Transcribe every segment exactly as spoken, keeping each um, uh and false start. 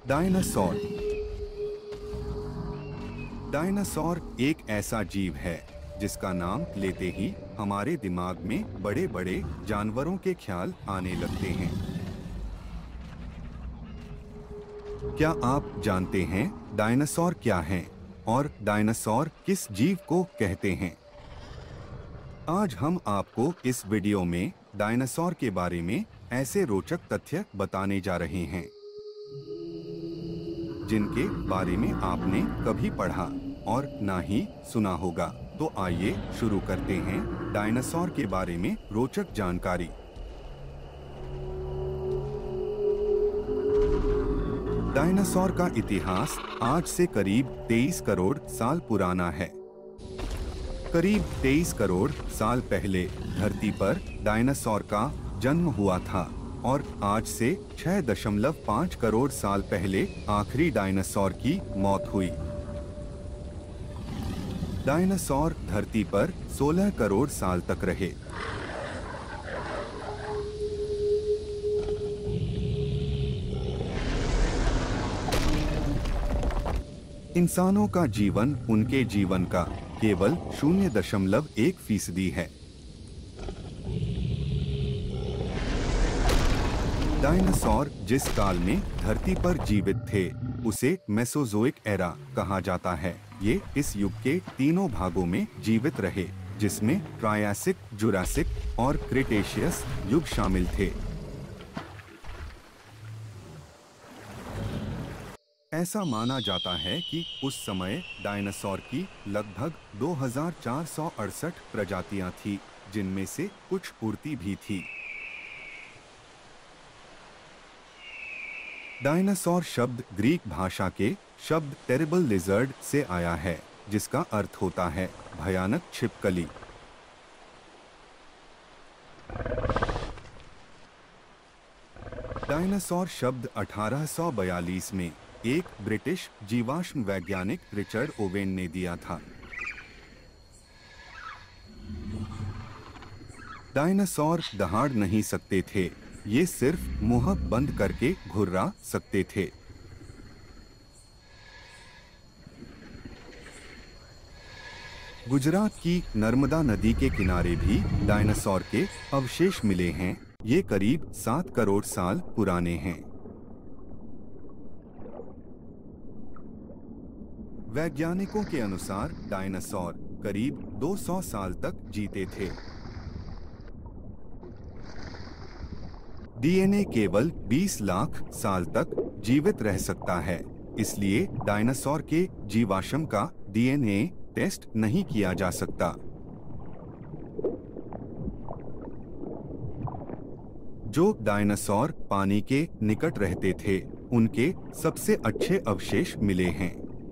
Dinosaur. Dinosaur एक ऐसा जीव है जिसका नाम लेते ही हमारे दिमाग में बड़े बड़े जानवरों के ख्याल आने लगते हैं। क्या आप जानते हैं डायनासोर क्या हैं और डायनासोर किस जीव को कहते हैं? आज हम आपको इस वीडियो में डायनासोर के बारे में ऐसे रोचक तथ्य बताने जा रहे हैं जिनके बारे में आपने कभी पढ़ा और ना ही सुना होगा। तो आइए शुरू करते हैं डायनासोर के बारे में रोचक जानकारी। डायनासोर का इतिहास आज से करीब तेईस करोड़ साल पुराना है। करीब तेईस करोड़ साल पहले धरती पर डायनासोर का जन्म हुआ था और आज से छह दशमलव पाँच करोड़ साल पहले आखिरी डायनासोर की मौत हुई। डायनासोर धरती पर सोलह करोड़ साल तक रहे। इंसानों का जीवन उनके जीवन का केवल शून्य दशमलव एक फीसदी है। डायनासोर जिस काल में धरती पर जीवित थे उसे मेसोजोइक एरा कहा जाता है। ये इस युग के तीनों भागों में जीवित रहे, जिसमें ट्रायासिक, जुरासिक और क्रेटेशियस युग शामिल थे। ऐसा माना जाता है कि उस समय डायनासोर की लगभग दो हज़ार चार सौ अड़सठ प्रजातियां थी, जिनमें से कुछ उड़ती भी थी। डायनासोर शब्द ग्रीक भाषा के शब्द टेरिबल लिजर्ड से आया है, जिसका अर्थ होता है भयानक छिपकली। डायनासोर शब्द अठारह सौ बयालीस में एक ब्रिटिश जीवाश्म वैज्ञानिक रिचर्ड ओवेन ने दिया था। डायनासोर दहाड़ नहीं सकते थे, ये सिर्फ मुंह बंद करके घुर्रा सकते थे। गुजरात की नर्मदा नदी के किनारे भी डायनासोर के अवशेष मिले हैं। ये करीब सात करोड़ साल पुराने हैं। वैज्ञानिकों के अनुसार डायनासोर करीब दो सौ साल तक जीते थे। डीएनए केवल बीस लाख साल तक जीवित रह सकता है, इसलिए डायनासोर के जीवाश्म का डीएनए टेस्ट नहीं किया जा सकता। जो डायनासोर पानी के निकट रहते थे, उनके सबसे अच्छे अवशेष मिले हैं।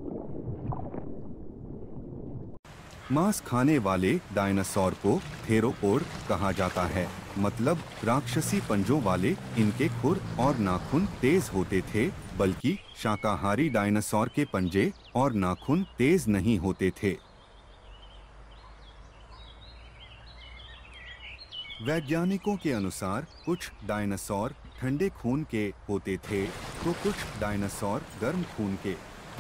मांस खाने वाले डायनासोर को थेरोपोड कहा जाता है, मतलब राक्षसी पंजों वाले। इनके खुर और नाखून तेज होते थे, बल्कि शाकाहारी डायनासोर के पंजे और नाखून तेज नहीं होते थे। वैज्ञानिकों के अनुसार कुछ डायनासोर ठंडे खून के होते थे, तो कुछ डायनासोर गर्म खून के।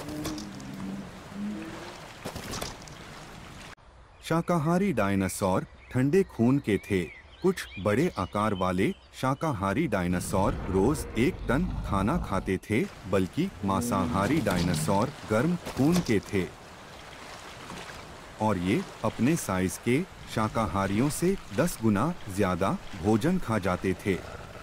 शाकाहारी डायनासोर ठंडे खून के थे। कुछ बड़े आकार वाले शाकाहारी डायनासोर रोज एक टन खाना खाते थे, बल्कि मांसाहारी डायनासोर गर्म खून के थे और ये अपने साइज के शाकाहारियों से दस गुना ज्यादा भोजन खा जाते थे।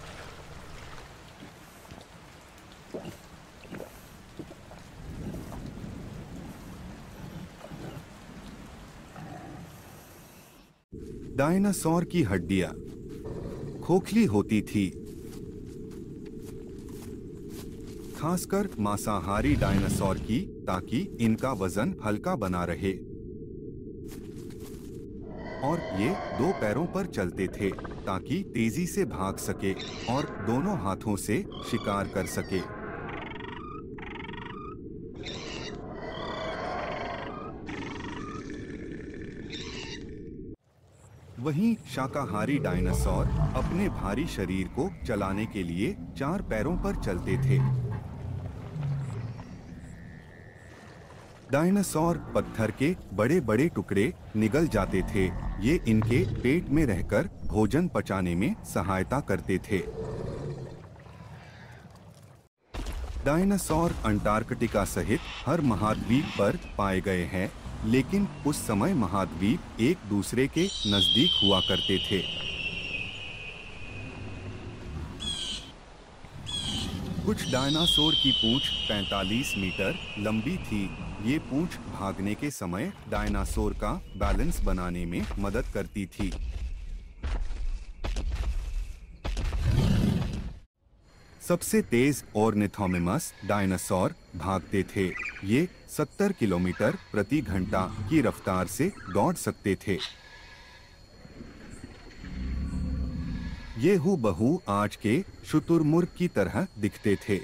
डायनासोर की हड्डियां खोखली होती थी, खासकर मांसाहारी डायनासोर की, ताकि इनका वजन हल्का बना रहे। और ये दो पैरों पर चलते थे ताकि तेजी से भाग सके और दोनों हाथों से शिकार कर सके। वहीं शाकाहारी डायनासोर अपने भारी शरीर को चलाने के लिए चार पैरों पर चलते थे। डायनासोर पत्थर के बड़े बड़े टुकड़े निगल जाते थे। ये इनके पेट में रहकर भोजन पचाने में सहायता करते थे। डायनासोर अंटार्कटिका सहित हर महाद्वीप पर पाए गए हैं, लेकिन उस समय महाद्वीप एक दूसरे के नजदीक हुआ करते थे। कुछ डायनासोर की पूंछ पैंतालीस मीटर लंबी थी। ये पूंछ भागने के समय डायनासोर का बैलेंस बनाने में मदद करती थी। सबसे तेज ऑर्निथोमिमस डायनासोर भागते थे। ये सत्तर किलोमीटर प्रति घंटा की रफ्तार से दौड़ सकते थे। ये हूबहू आज के शुतुरमुर्ग की तरह दिखते थे।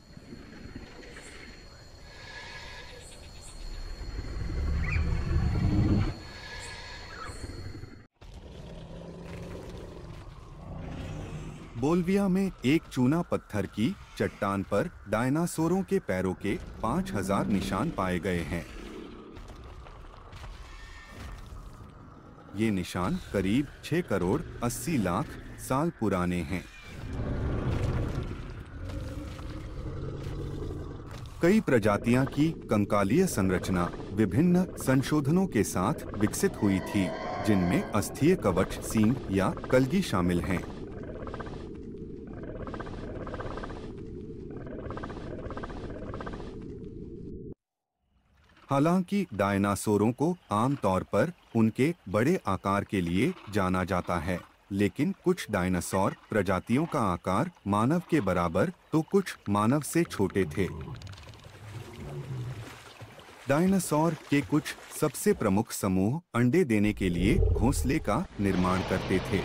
बोल्विया में एक चूना पत्थर की चट्टान पर डायनासोरों के पैरों के पाँच हज़ार निशान पाए गए हैं। ये निशान करीब छह करोड़ अस्सी लाख साल पुराने हैं। कई प्रजातियां की कंकालीय संरचना विभिन्न संशोधनों के साथ विकसित हुई थी, जिनमें अस्थीय कवच, सींग या कलगी शामिल हैं। हालांकि डायनासोरों को आमतौर पर उनके बड़े आकार के लिए जाना जाता है, लेकिन कुछ डायनासोर प्रजातियों का आकार मानव के बराबर तो कुछ मानव से छोटे थे। डायनासोर के कुछ सबसे प्रमुख समूह अंडे देने के लिए घोंसले का निर्माण करते थे।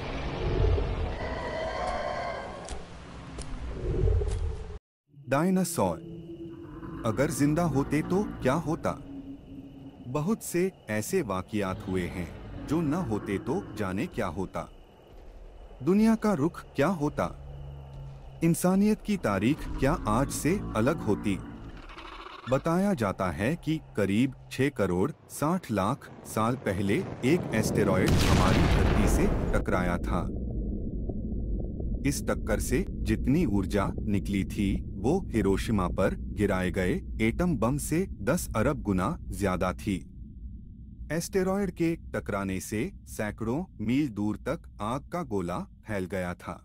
डायनासोर अगर जिंदा होते तो क्या होता? बहुत से ऐसे वाकयात हुए हैं जो न होते तो जाने क्या होता। दुनिया का रुख क्या होता? इंसानियत की तारीख क्या आज से अलग होती? बताया जाता है कि करीब छह करोड़ साठ लाख साल पहले एक एस्टेरॉयड हमारी धरती से टकराया था। इस टक्कर से जितनी ऊर्जा निकली थी वो हिरोशिमा पर गिराए गए एटम बम से दस अरब गुना ज्यादा थी। एस्टेरॉयड के टकराने से सैकड़ों मील दूर तक आग का गोला फैल गया था।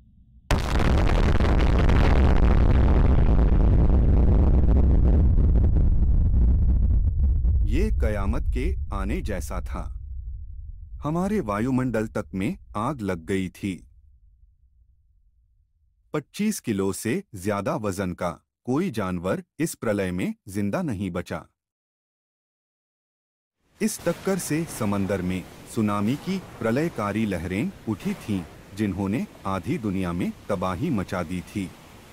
ये कयामत के आने जैसा था। हमारे वायुमंडल तक में आग लग गई थी। पच्चीस किलो से ज्यादा वजन का कोई जानवर इस प्रलय में जिंदा नहीं बचा। इस टक्कर से समंदर में सुनामी की प्रलयकारी लहरें उठी थीं, जिन्होंने आधी दुनिया में तबाही मचा दी थी।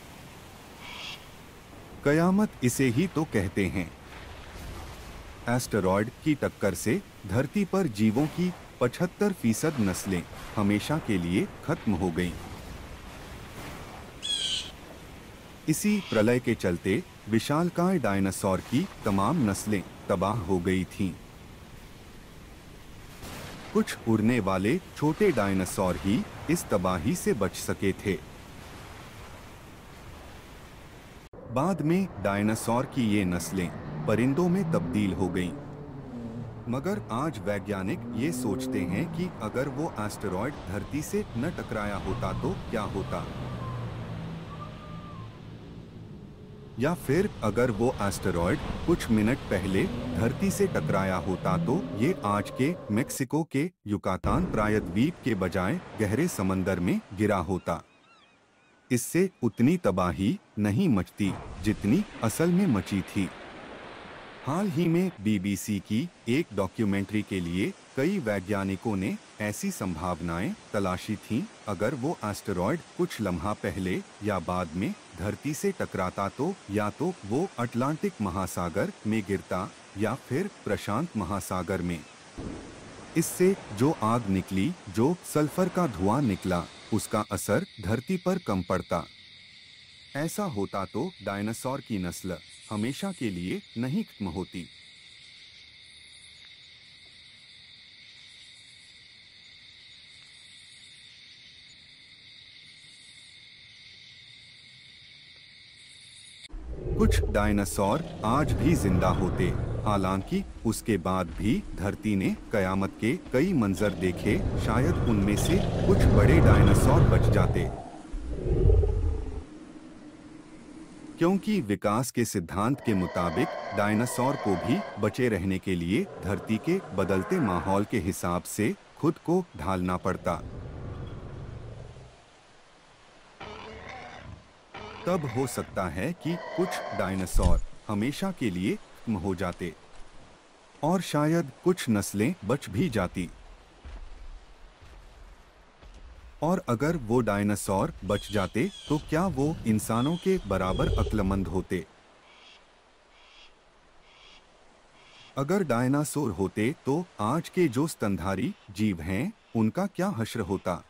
कयामत इसे ही तो कहते हैं। एस्टेरॉयड की टक्कर से धरती पर जीवों की पचहत्तर फीसद नस्लें हमेशा के लिए खत्म हो गईं। इसी प्रलय के चलते विशालकाय डायनासोर की तमाम नस्लें तबाह हो गई थीं। कुछ उड़ने वाले छोटे डायनासोर ही इस तबाही से बच सके थे। बाद में डायनासोर की ये नस्लें परिंदों में तब्दील हो गईं। मगर आज वैज्ञानिक ये सोचते हैं कि अगर वो एस्टेरॉयड धरती से न टकराया होता तो क्या होता, या फिर अगर वो एस्टेरॉयड कुछ मिनट पहले धरती से टकराया होता तो ये आज के मेक्सिको के युकातान प्रायद्वीप के बजाय गहरे समंदर में गिरा होता। इससे उतनी तबाही नहीं मचती जितनी असल में मची थी। हाल ही में बीबीसी की एक डॉक्यूमेंट्री के लिए कई वैज्ञानिकों ने ऐसी संभावनाएं तलाशी थीं। अगर वो एस्टेरॉयड कुछ लम्हा पहले या बाद में धरती से टकराता तो या तो वो अटलांटिक महासागर में गिरता या फिर प्रशांत महासागर में। इससे जो आग निकली, जो सल्फर का धुआं निकला, उसका असर धरती पर कम पड़ता। ऐसा होता तो डायनासोर की नस्ल हमेशा के लिए नहीं खत्म होती। कुछ डायनासोर आज भी जिंदा होते, हालांकि उसके बाद भी धरती ने कयामत के कई मंजर देखे। शायद उनमें से कुछ बड़े डायनासोर बच जाते, क्योंकि विकास के सिद्धांत के मुताबिक डायनासोर को भी बचे रहने के लिए धरती के बदलते माहौल के हिसाब से खुद को ढालना पड़ता। तब हो सकता है कि कुछ डायनासोर हमेशा के लिए खत्म हो जाते और शायद कुछ नस्लें बच भी जाती। और अगर वो डायनासोर बच जाते तो क्या वो इंसानों के बराबर अक्लमंद होते? अगर डायनासोर होते तो आज के जो स्तनधारी जीव हैं, उनका क्या हश्र होता?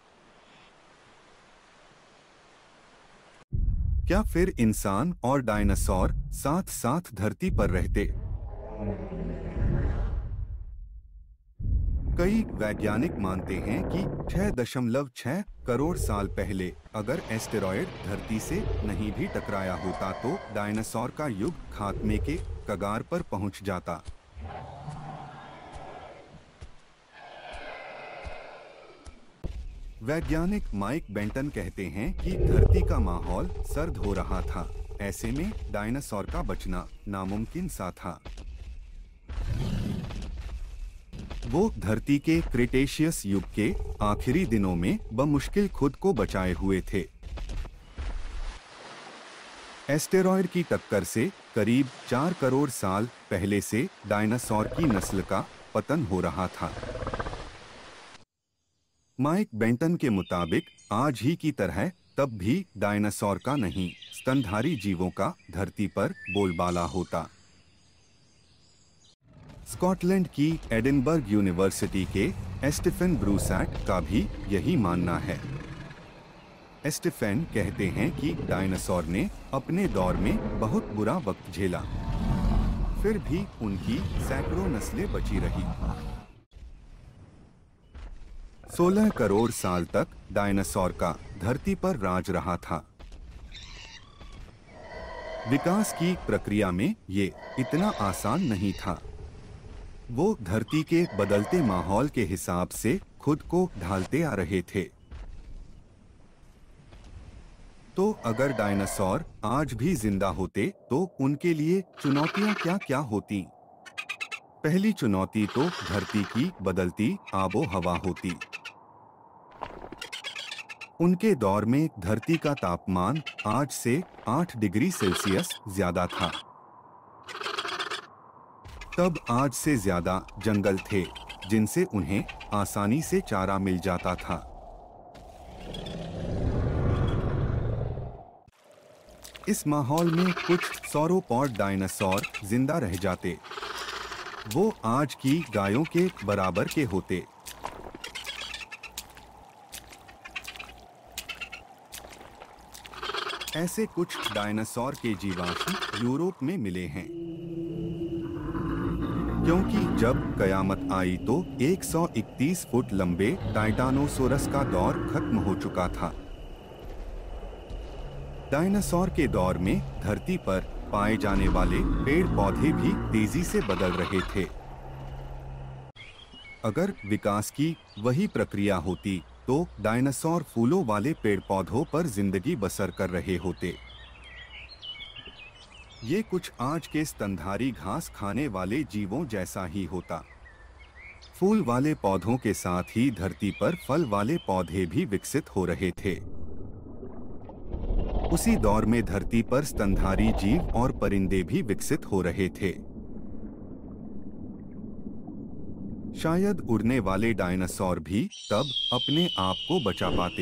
क्या फिर इंसान और डायनासोर साथ साथ धरती पर रहते? कई वैज्ञानिक मानते हैं कि छह दशमलव छह करोड़ साल पहले अगर एस्टेरॉयड धरती से नहीं भी टकराया होता तो डायनासोर का युग खात्मे के कगार पर पहुंच जाता। वैज्ञानिक माइक बेंटन कहते हैं कि धरती का माहौल सर्द हो रहा था, ऐसे में डायनासोर का बचना नामुमकिन सा था। वो धरती के क्रिटेशियस युग के आखिरी दिनों में बमुश्किल खुद को बचाए हुए थे। एस्टेरॉयड की टक्कर से करीब चार करोड़ साल पहले से डायनासोर की नस्ल का पतन हो रहा था। माइक बेंटन के मुताबिक आज ही की तरह तब भी डायनासोर का नहीं, स्तनधारी जीवों का धरती पर बोलबाला होता। स्कॉटलैंड की एडिनबर्ग यूनिवर्सिटी के एस्टिफेन ब्रूसैट का भी यही मानना है। एस्टिफेन कहते हैं कि डायनासोर ने अपने दौर में बहुत बुरा वक्त झेला, फिर भी उनकी सैकड़ों नस्लें बची रही। सोलह करोड़ साल तक डायनासोर का धरती पर राज रहा था। विकास की प्रक्रिया में ये इतना आसान नहीं था। वो धरती के बदलते माहौल के हिसाब से खुद को ढालते आ रहे थे। तो अगर डायनासोर आज भी जिंदा होते तो उनके लिए चुनौतियां क्या क्या होती? पहली चुनौती तो धरती की बदलती आबो हवा होती। उनके दौर में धरती का तापमान आज से आठ डिग्री सेल्सियस ज्यादा था। तब आज से ज्यादा जंगल थे, जिनसे उन्हें आसानी से चारा मिल जाता था। इस माहौल में कुछ सौरोपॉड डायनासोर जिंदा रह जाते। वो आज की गायों के बराबर के होते। ऐसे कुछ डायनासोर के जीवाश्म यूरोप में मिले हैं, क्योंकि जब कयामत आई तो एक सौ इकतीस फुट लंबे टाइटानोसोरस का दौर खत्म हो चुका था। डायनासोर के दौर में धरती पर पाए जाने वाले पेड़ पौधे भी तेजी से बदल रहे थे। अगर विकास की वही प्रक्रिया होती तो डायनासोर फूलों वाले पेड़ पौधों पर जिंदगी बसर कर रहे होते। ये कुछ आज के स्तनधारी घास खाने वाले जीवों जैसा ही होता। फूल वाले पौधों के साथ ही धरती पर फल वाले पौधे भी विकसित हो रहे थे। उसी दौर में धरती पर स्तनधारी जीव और परिंदे भी विकसित हो रहे थे। शायद उड़ने वाले डायनासोर भी तब अपने आप को बचा पाते।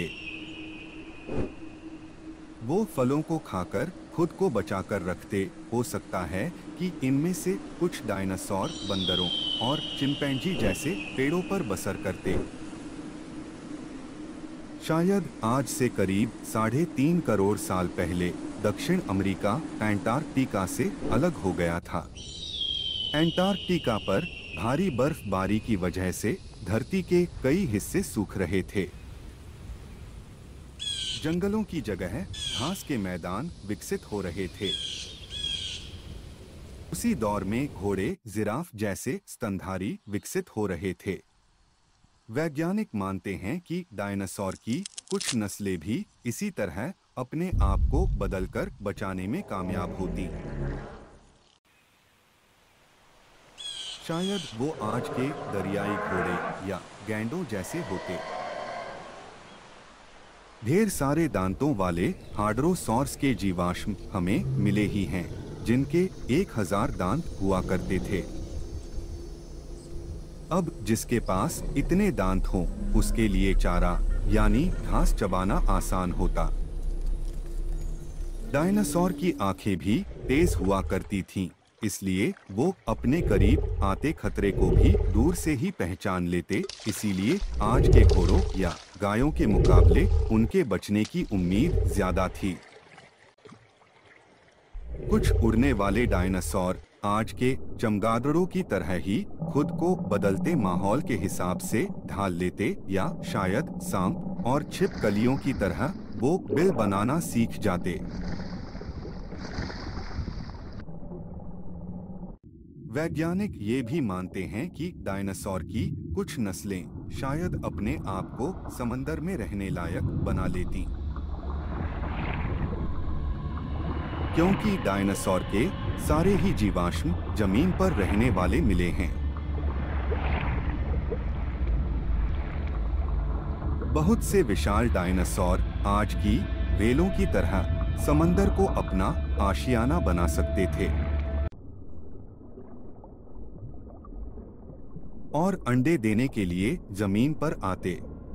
वो फलों को खाकर खुद को बचाकर रखते। हो सकता है कि इनमें से कुछ डायनासोर बंदरों और चिंपैंजी जैसे पेड़ों पर बसर करते। शायद आज से करीब साढ़े तीन करोड़ साल पहले दक्षिण अमेरिका अंटार्कटिका से अलग हो गया था। अंटार्कटिका पर भारी बर्फबारी की वजह से धरती के कई हिस्से सूख रहे थे। जंगलों की जगह घास के मैदान विकसित हो रहे थे। उसी दौर में घोड़े, जिराफ जैसे स्तनधारी विकसित हो रहे थे। वैज्ञानिक मानते हैं कि डायनासोर की कुछ नस्लें भी इसी तरह अपने आप को बदलकर बचाने में कामयाब होती। शायद वो आज के दरियाई घोड़े या गैंडों जैसे होते। ढेर सारे दांतों वाले हाड्रोसॉर्स के जीवाश्म हमें मिले ही हैं, जिनके एक हजार दांत हुआ करते थे। अब जिसके पास इतने दांत हों, उसके लिए चारा यानी घास चबाना आसान होता। डायनासोर की आंखें भी तेज हुआ करती थीं, इसलिए वो अपने करीब आते खतरे को भी दूर से ही पहचान लेते। इसीलिए आज के घोड़ों या गायों के मुकाबले उनके बचने की उम्मीद ज्यादा थी। कुछ उड़ने वाले डायनासोर आज के चमगादड़ों की तरह ही खुद को बदलते माहौल के हिसाब से ढाल लेते, या शायद सांप और छिपकलियों की तरह वो बिल बनाना सीख जाते। वैज्ञानिक ये भी मानते हैं कि डायनासोर की कुछ नस्लें शायद अपने आप को समंदर में रहने लायक बना लेती, क्योंकि डायनासोर के सारे ही जीवाश्म जमीन पर रहने वाले मिले हैं। बहुत से विशाल डायनासोर आज की व्हेलों की तरह समंदर को अपना आशियाना बना सकते थे और अंडे देने के लिए जमीन पर आते।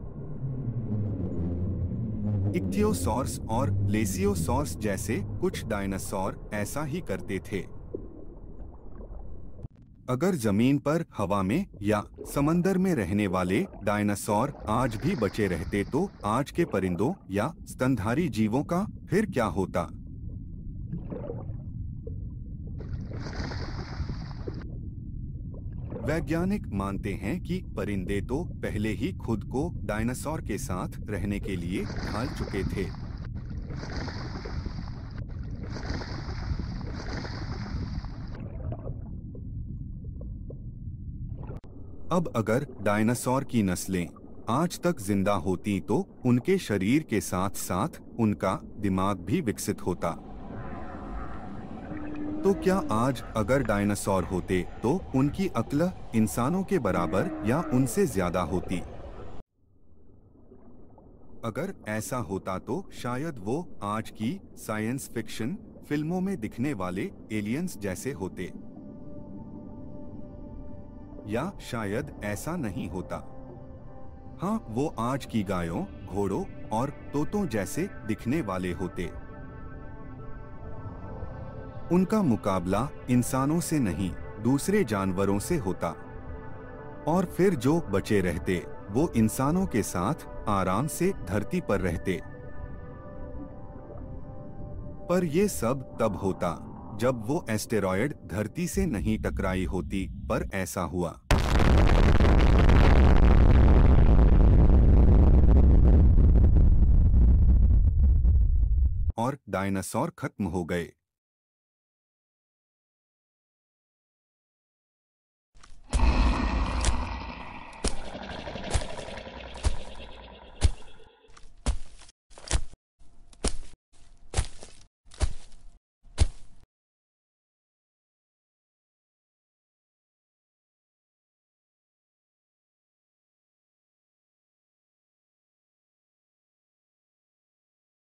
इक्थियोसॉर्स और प्लेसियोसॉर्स जैसे कुछ डायनासोर ऐसा ही करते थे। अगर जमीन पर, हवा में या समंदर में रहने वाले डायनासोर आज भी बचे रहते तो आज के परिंदों या स्तनधारी जीवों का फिर क्या होता? वैज्ञानिक मानते हैं कि परिंदे तो पहले ही खुद को डायनासोर के साथ रहने के लिए ढाल चुके थे। अब अगर डायनासोर की नस्लें आज तक जिंदा होती तो उनके शरीर के साथ साथ उनका दिमाग भी विकसित होता। तो क्या आज अगर डायनासोर होते तो उनकी अक्ल इंसानों के बराबर या उनसे ज्यादा होती? अगर ऐसा होता तो शायद वो आज की साइंस फिक्शन फिल्मों में दिखने वाले एलियंस जैसे होते, या शायद ऐसा नहीं होता। हाँ, वो आज की गायों, घोड़ों और तोतों जैसे दिखने वाले होते। उनका मुकाबला इंसानों से नहीं, दूसरे जानवरों से होता, और फिर जो बचे रहते वो इंसानों के साथ आराम से धरती पर रहते। पर ये सब तब होता जब वो एस्टेरॉयड धरती से नहीं टकराई होती, पर ऐसा हुआ। और डायनासोर खत्म हो गए।